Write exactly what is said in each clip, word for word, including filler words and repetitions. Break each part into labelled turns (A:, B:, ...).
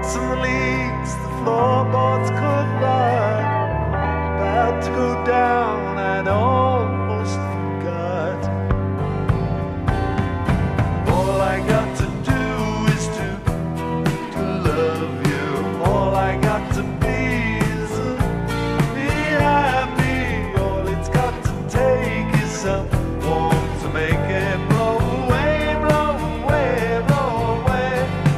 A: lights and the leaks, the floorboards could rot. About to go down, I'd almost forgot. All I got to do is to, to love you. All I got to be is to be happy. All it's got to take is someone to make it blow away, blow away, blow away.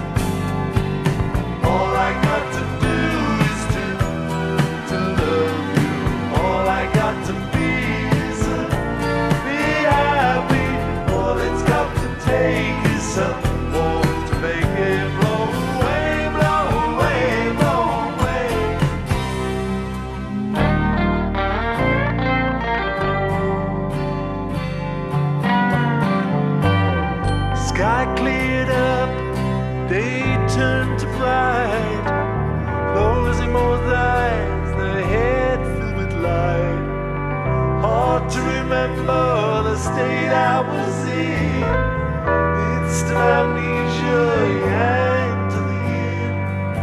A: All I got to do is to, to love you. All I got to be is to be happy. All it's got to take is someone to make it blow away, blow away, blow away. Sky cleared up, day turned to bright. Closing both eyes, the head filled with light. Hard to remember the state I was in. Instant amnesia, yeah, to the end.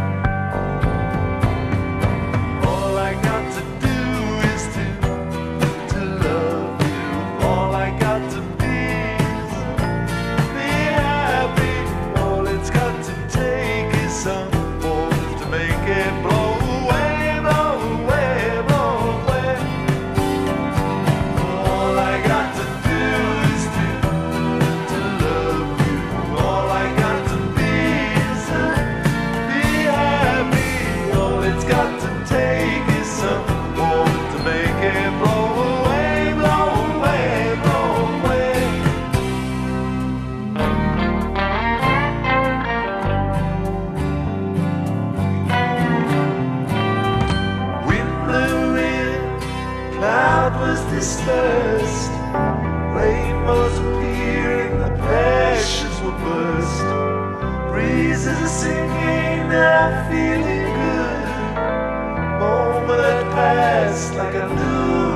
A: All I got to do is to, to love you. All I got to be is to be happy. All it's got to take is someone to make it blow away, blow away, blow away. All I got to do is to, to love you. All I got to be is to be happy. All it's got to take is someone to make it blow away, blow away, blow away. Wind blew in, cloud was dispersed, rainbows appearing, the passions were burst. Breezes are singing, I'm feeling good. Moment had passed like I knew